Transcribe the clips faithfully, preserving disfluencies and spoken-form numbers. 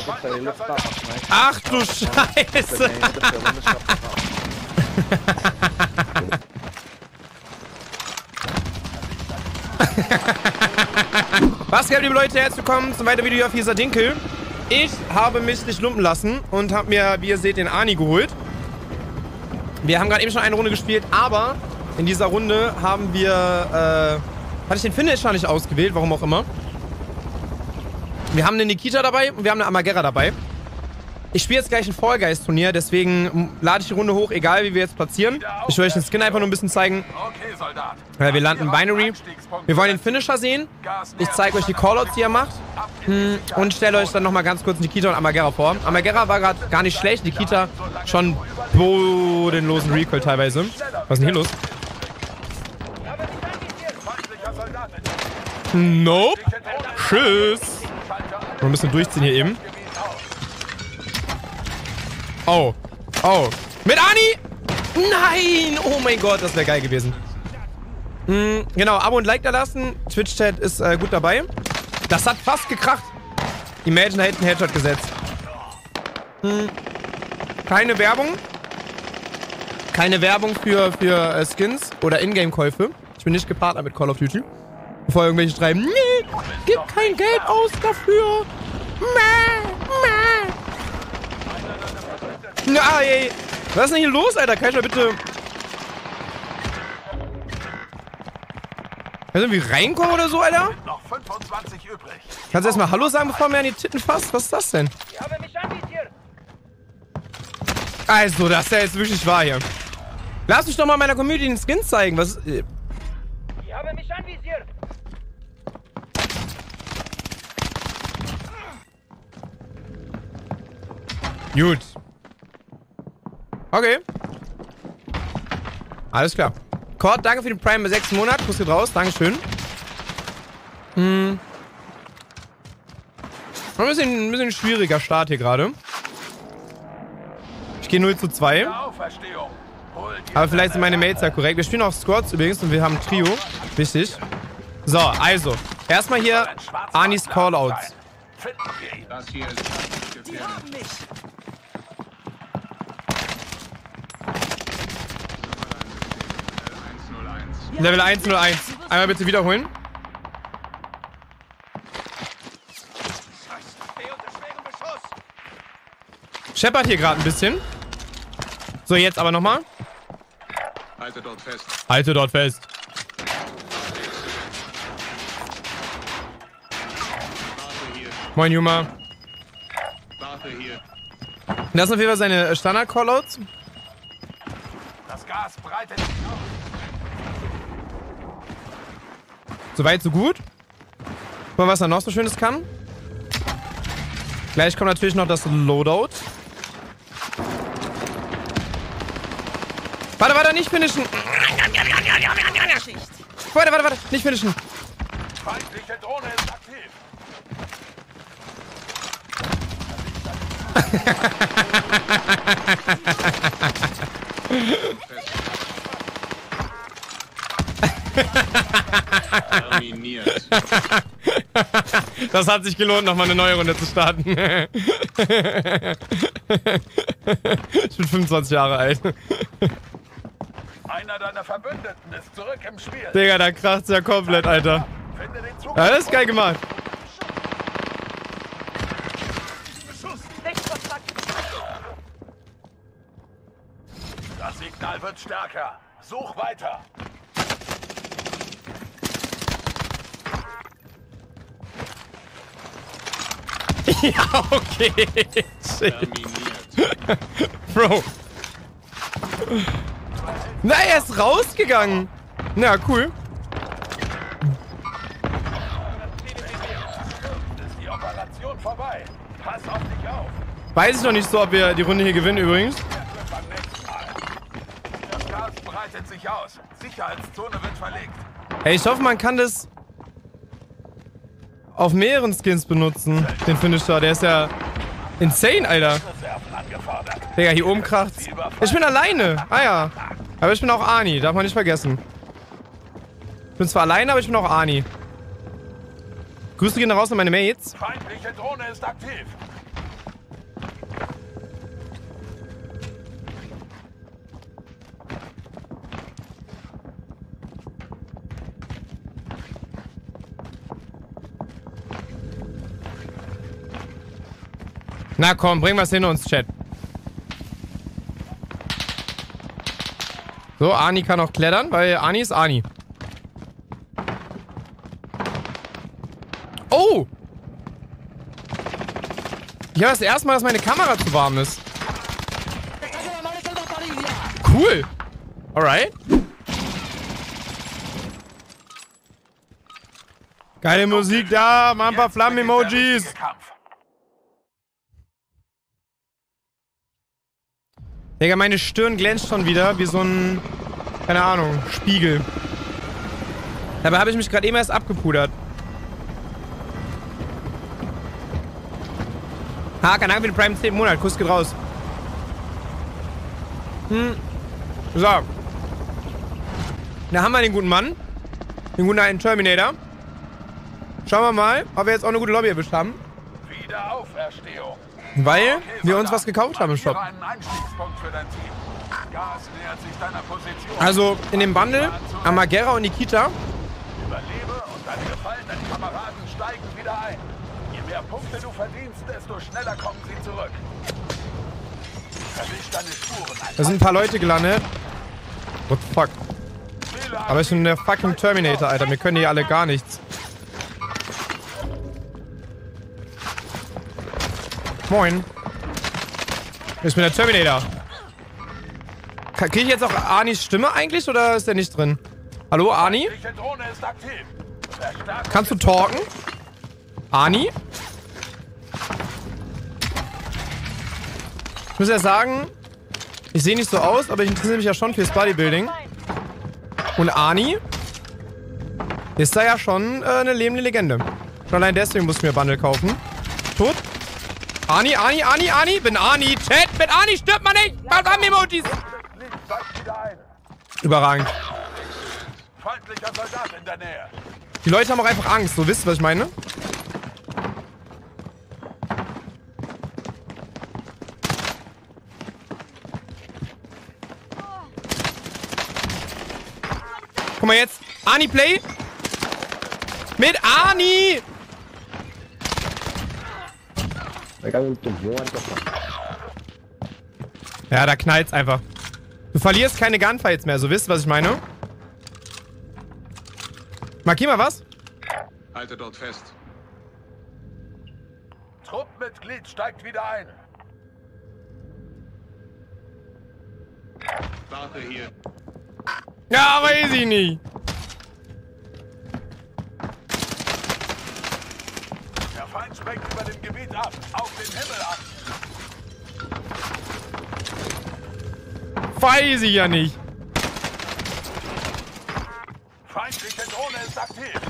Ach du Scheiße! Was geht, liebe Leute, herzlich willkommen zum weiteren Video hier auf Hisa Dinkel. Ich habe mich nicht lumpen lassen und habe mir, wie ihr seht, den Ani geholt. Wir haben gerade eben schon eine Runde gespielt, aber in dieser Runde haben wir, äh, hatte ich den Finisher nicht ausgewählt, warum auch immer. Wir haben eine Nikita dabei und wir haben eine Amagera dabei. Ich spiele jetzt gleich ein Fall Guys Turnier, deswegen lade ich die Runde hoch, egal wie wir jetzt platzieren. Ich will euch den Skin einfach nur ein bisschen zeigen. Ja, wir landen Binary. Wir wollen den Finisher sehen. Ich zeige euch die Callouts, die er macht. Und stelle euch dann nochmal ganz kurz Nikita und Amagera vor. Amagera war gerade gar nicht schlecht, Nikita schon bodenlosen Recoil teilweise. Was ist denn hier los? Nope. Tschüss. Mal ein bisschen durchziehen hier eben. Oh. Oh. Mit Ani! Nein! Oh mein Gott, das wäre geil gewesen. Mhm, genau, Abo und Like da lassen. Twitch-Chat ist äh, gut dabei. Das hat fast gekracht. Imagine, da hätte einen Headshot gesetzt. Mhm. Keine Werbung. Keine Werbung für, für äh, Skins oder Ingame-Käufe. Ich bin nicht gepartnert mit Call of Duty. Bevor irgendwelche schreiben, nee, gib kein Geld aus dafür. Mäh, mäh. Na, ey. Was ist denn hier los, Alter? Kann ich mal bitte... Kannst du irgendwie reinkommen oder so, Alter? Noch fünfundzwanzig übrig. Kannst du erstmal Hallo sagen, bevor mir an die Titten fasst? Was ist das denn? Ich habe mich anvisiert. Also, das ist ja jetzt wirklich wahr hier. Lass mich doch mal meiner Community den Skin zeigen. Was ist... Ich habe mich anvisiert. Gut. Okay. Alles klar. Cord, danke für den Prime sechs Monate. Kuss geht raus. Dankeschön. Hm. Ein bisschen, ein bisschen schwieriger Start hier gerade. Ich gehe null zu zwei. Aber vielleicht sind meine Mates ja korrekt. Wir spielen auch Squads übrigens und wir haben ein Trio. Wichtig. So, also. Erstmal hier Anis Callouts. Das hier ist Die haben mich. Level eins null eins. Einmal bitte wiederholen. Scheppert hier gerade ein bisschen. So, jetzt aber nochmal. Halte dort fest. Halte dort fest. Warte hier. Moin, Juma. Warte hier. Das sind auf jeden Fall seine Standard-Callouts. Das Gas breitet sich aus. Soweit, so gut. Guck mal, was er noch so Schönes kann. Gleich kommt natürlich noch das Loadout. Warte, warte, nicht finishen. Warte, warte, warte, nicht finishen. Feindliche Drohne ist aktiv. Terminiert. Das hat sich gelohnt, nochmal eine neue Runde zu starten. Ich bin fünfundzwanzig Jahre alt. Einer deiner Verbündeten ist zurück im Spiel. Digga, da kracht's ja komplett, Alter. Finde den Zug. Ja, das ist geil gemacht. Das Signal wird stärker. Such weiter. Ja, okay. Shit. Bro. Na, er ist rausgegangen. Na, cool. Ist die Operation vorbei. Pass auf dich auf. Weiß ich noch nicht so, ob wir die Runde hier gewinnen übrigens. Beim nächsten Mal. Das Gas breitet sich aus. Sicherheitszone wird verlegt. Ey, ich hoffe, man kann das auf mehreren Skins benutzen. Den Finisher, der ist ja insane, Alter. Reserven angefordert. Digga, hier oben kracht's. Ich bin alleine. Ah ja. Aber ich bin auch Ani, darf man nicht vergessen. Ich bin zwar alleine, aber ich bin auch Ani. Grüße gehen raus an meine Mates. Feindliche Drohne ist aktiv. Na komm, bring was hinter uns, Chat. So, Ani kann auch klettern, weil Ani ist Ani. Oh! Ich habe das erste Mal, dass meine Kamera zu warm ist. Cool. Alright. Geile Musik da, mal ein paar Flammen-Emojis. Digga, meine Stirn glänzt schon wieder wie so ein, keine Ahnung, Spiegel. Dabei habe ich mich gerade eben erst abgepudert. Ha, keine Ahnung, für den Prime zehnten Monat. Kuss geht raus. Hm. So. Da haben wir den guten Mann. Den guten alten Terminator. Schauen wir mal, ob wir jetzt auch eine gute Lobby erwischt haben. Wiederauferstehung. Weil okay, wir uns was gekauft haben im Shop. Einen Einstiegspunkt für dein Team. Gas nähert sich deiner Position. Also in dem Bundle Amagera und Nikita. Überlebe und deine gefallenen Kameraden steigen wieder ein. Je mehr Punkte du verdienst, desto schneller kommen sie zurück. Verwisch deine Spuren. Da sind ein paar Leute gelandet. What the fuck? Aber ich bin der fucking Terminator, Alter. Mir können die alle gar nichts. Moin. Ich bin der Terminator. Kriege ich jetzt auch Anis Stimme eigentlich oder ist der nicht drin? Hallo, Ani? Kannst du talken? Ani? Ich muss ja sagen, ich sehe nicht so aus, aber ich interessiere mich ja schon fürs Bodybuilding. Und Ani ist da ja schon äh, eine lebende Legende. Schon allein deswegen muss ich mir Bundle kaufen. Tot? Ani, Ani, Ani, Ani, bin Ani, Chat, mit Ani stirbt man nicht! Bam-Emojis! Überragend. Feindlicher Soldat in der Nähe. Die Leute haben auch einfach Angst, so wisst ihr, was ich meine? Guck mal jetzt, Ani Play. Mit Ani! Ja, da knallt's einfach. Du verlierst keine Gunfights mehr, so wisst ihr, was ich meine? Markier mal was? Halte dort fest. Truppmitglied steigt wieder ein. Warte hier. Ja, weiß ich nicht. Der Feind sprengt über dem Gebiet ab. Auf den Himmel ab. Weiß ich ja nicht. Feindliche Drohne ist aktiv.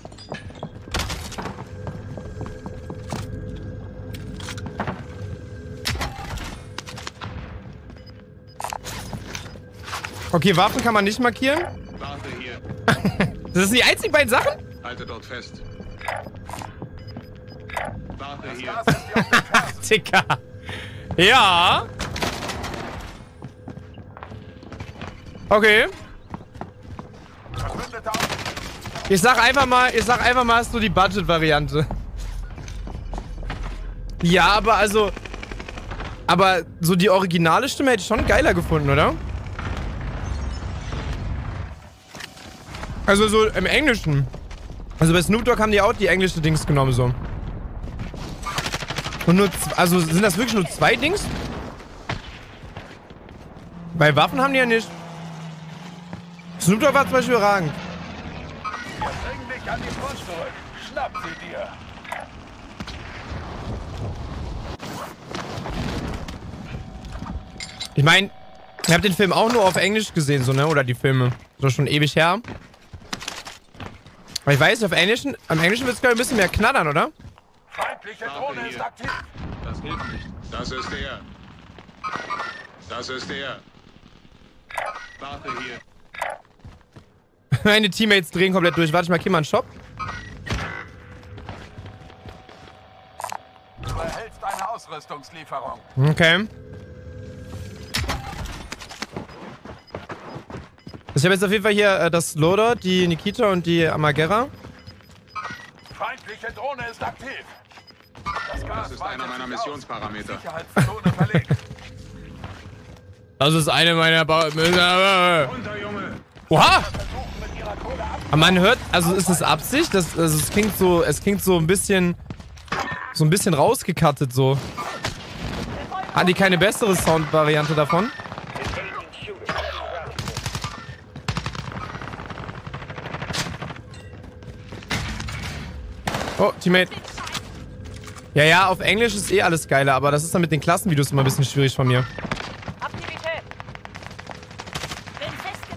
Okay, Waffen kann man nicht markieren. Warte hier. Das sind die einzigen beiden Sachen? Halte dort fest. Warte hier. Dicker. Ja. Okay. Ich sag einfach mal, ich sag einfach mal, hast du die Budget-Variante. Ja, aber also... Aber so die originale Stimme hätte ich schon geiler gefunden, oder? Also so im Englischen. Also bei Snoop Dogg haben die auch die englische Dings genommen, so. Und nur... Also sind das wirklich nur zwei Dings? Bei Waffen haben die ja nicht. Snoop Dogg war zum Beispiel überragend. Bring dich an die Brust zurück. Schnapp sie dir. Ich meine, ihr habt den Film auch nur auf Englisch gesehen, so, ne? Oder die Filme. So schon ewig her. Aber ich weiß, auf Englischen, am Englischen wird es, glaube ich, ein bisschen mehr knattern, oder? Feindliche Drohne ist aktiv. Das hilft nicht. Das ist der. Das ist der. Warte hier. Meine Teammates drehen komplett durch. Warte, ich markiere mal einen Shop. Du erhältst eine Ausrüstungslieferung. Okay. Ich habe jetzt auf jeden Fall hier äh, das Loader, die Nikita und die Amagera. Feindliche Drohne ist aktiv. Das Das ist einer meiner Missionsparameter. Sicherheitszone verlegt. Das ist eine meiner ba Runter, Junge! Oha! Aber man hört, also ist es Absicht? Das, also es klingt so, es klingt so ein bisschen, so ein bisschen rausgekattet so. Hat die keine bessere Soundvariante davon? Oh, Teammate. Ja, ja, auf Englisch ist eh alles geiler, aber das ist dann mit den Klassenvideos immer ein bisschen schwierig von mir. Aktivität. Bin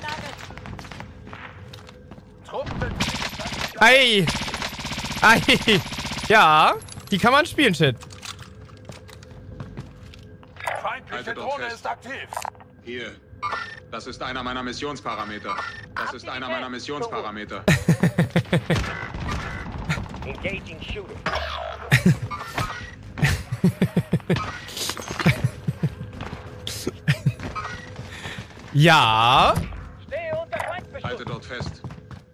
festgenagelt. Ei! Ei! Ja, die kann man spielen, Shit. Feindliche Drohne ist aktiv. Hier. Das ist einer meiner Missionsparameter. Das ist einer meiner Missionsparameter. Engaging shooter. Ja. Stehe unter Feindbeschuss. Halte dort fest.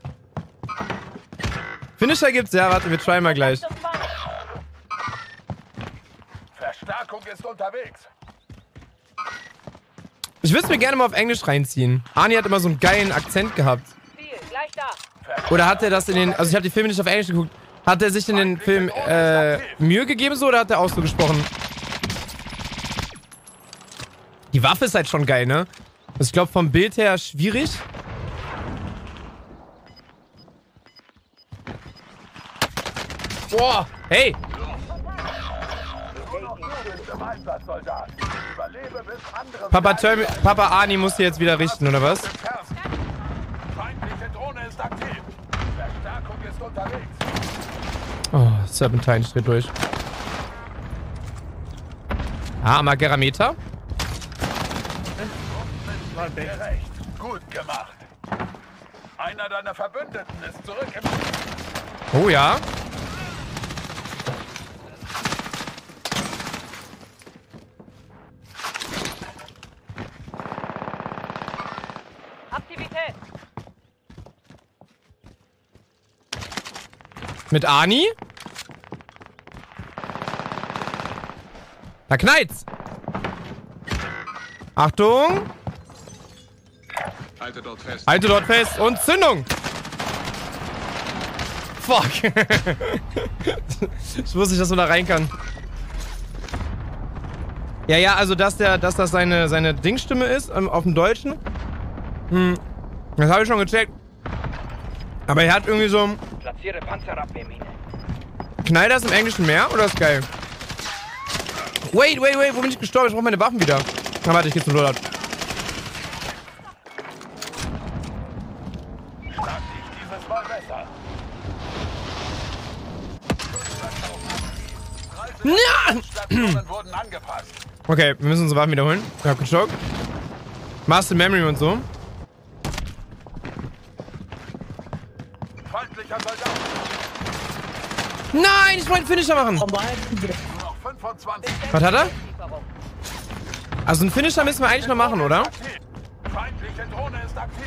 Finisher gibt's, ja, warte, wir tryen mal gleich. Verstärkung ist unterwegs. Ich würde es mir gerne mal auf Englisch reinziehen. Arnie hat immer so einen geilen Akzent gehabt. Ziel, gleich da. Oder hat er das in den, also ich habe die Filme nicht auf Englisch geguckt. Hat er sich in den Film äh, Mühe gegeben so oder hat er auch so gesprochen? Die Waffe ist halt schon geil, ne? Also ich glaube vom Bild her schwierig. Boah, hey! Papa, Termi Papa Arnie muss hier jetzt wieder richten, oder was? Feindliche Drohne ist aktiv. Verstärkung ist unterwegs. Oh, Serpentine steht durch. Ah, Magerameter. Gerecht. Gut gemacht. Einer deiner Verbündeten ist zurück im Spiel. Oh ja. Aktivität. Mit Arnie? Da knallt's. Achtung. Halte dort fest. Halte dort fest und Zündung. Fuck. Ich wusste nicht, dass man da rein kann. Ja, ja, also dass der, dass das seine, seine Dingstimme ist ähm, auf dem Deutschen. Hm. Das habe ich schon gecheckt. Aber er hat irgendwie so... Platziere Panzerabwehrmine. Knallt das im Englischen mehr oder ist geil? Wait, wait, wait, wo bin ich gestorben? Ich brauche meine Waffen wieder. Na warte, ich geh zum Loadout. Start ich dieses Mal besser. Ja! Stationen wurden angepasst. Okay, wir müssen unsere Waffen wiederholen. Ich hab geschokt. Master Memory und so. Feindlicher Soldat. Nein, ich wollte einen Finisher machen. Nur noch fünfundzwanzig. Was hat er? Also einen Finisher müssen wir eigentlich noch machen, oder? Aktiv. Feindliche Drohne ist aktiv.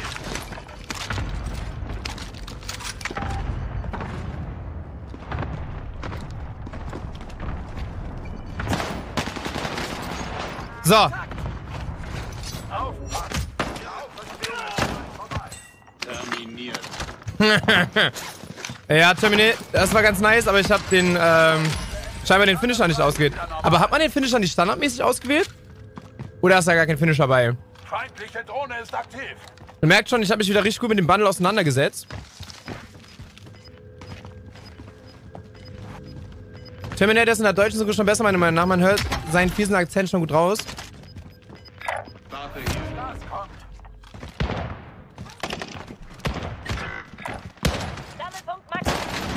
So. Aufpassen. Die Aufwärtswege sind vorbei. Terminiert. Ja, Terminate, das war ganz nice, aber ich habe den, ähm, scheinbar den Finisher nicht ausgewählt. Aber hat man den Finisher nicht standardmäßig ausgewählt? Oder ist da gar kein Finisher bei? Feindliche Drohne ist aktiv. Ihr merkt schon, ich habe mich wieder richtig gut mit dem Bundle auseinandergesetzt. Terminator ist in der deutschen Synchro schon besser, meiner Meinung nach. Man hört seinen fiesen Akzent schon gut raus. Warte hier. Das kommt. Sammelpunkt Max.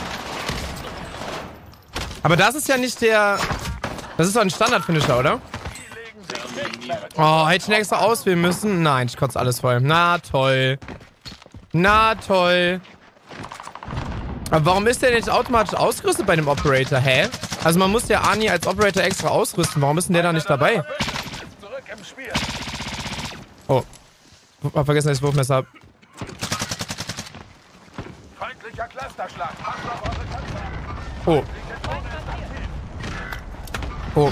Aber das ist ja nicht der... Das ist doch ein Standard-Finisher, oder? Die legen sich nicht mehr. Oh, hätte ich ihn extra auswählen müssen? Nein, ich kotze alles voll. Na toll. Na toll. Aber warum ist der nicht automatisch ausgerüstet bei dem Operator? Hä? Also man muss ja Arnie als Operator extra ausrüsten. Warum ist denn der da nicht dabei? Ist zurück im Spiel. Oh. Hab vergessen, dass ich das Wurfmesser hab. Feindlicher Clusterschlag. Passt auf eure Panzer. Oh. Feindliche Drohne ist aktiv. Oh.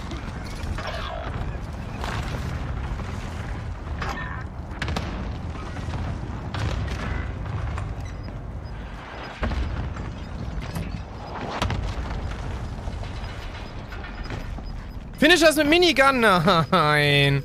Finish das mit Minigun? Nein.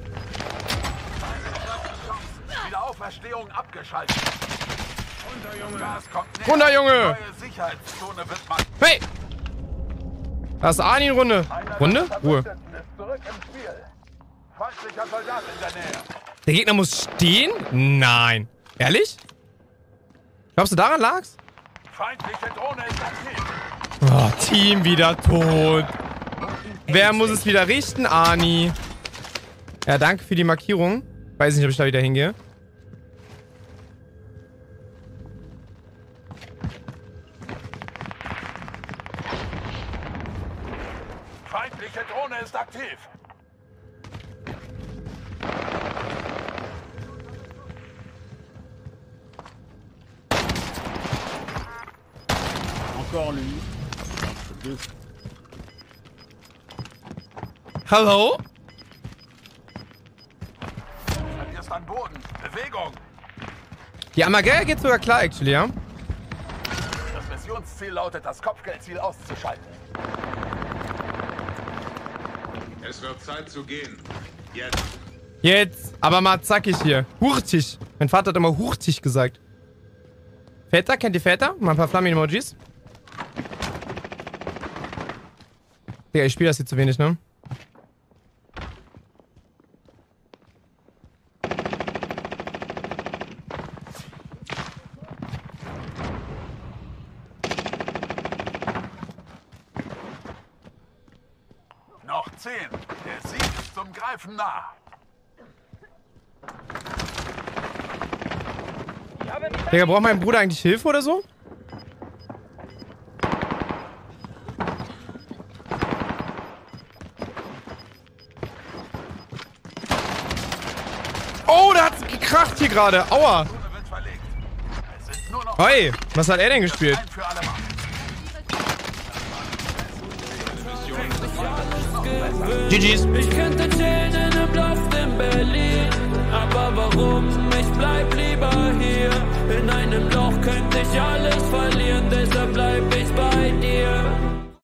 Wiederauferstehung abgeschaltet. Runter, Junge. Gas kommt näher. Runter, Junge. Neue Sicherheitszone wird markiert. Hey! Das ist Arni Runde. Runde? Ruhe. Ist zurück im Spiel. Feindlicher Soldat in der Nähe. Der Gegner muss stehen? Nein. Ehrlich? Glaubst du, daran lag's? Feindliche Drohne ist aktiv. Oh, Team wieder tot. Wer muss es wieder richten? Arni. Ja, danke für die Markierung. Weiß nicht, ob ich da wieder hingehe. Feindliche Drohne ist aktiv. Encore lui. Hallo? Verlierst an Boden. Bewegung. Die Amagell geht sogar klar, actually, ja? Das Missionsziel lautet, das Kopfgeldziel auszuschalten. Es wird Zeit zu gehen. Jetzt. Jetzt. Aber mal zackig hier. Hurtig. Mein Vater hat immer hurtig gesagt. Väter, kennt ihr Väter? Mal ein paar Flammen-Emojis. Digga, ich spiele das hier zu wenig, ne? Noch zehn. Der Sieg ist zum Greifen nah. Digga, braucht mein Bruder eigentlich Hilfe oder so? Oh, da hat's gekracht hier gerade. Aua. Hey, was hat er denn gespielt? G G's. Ich könnte chillen im Loft in Berlin, aber warum? Ich bleib lieber hier. In einem Loch könnte ich alles verlieren, deshalb bleib ich bei dir.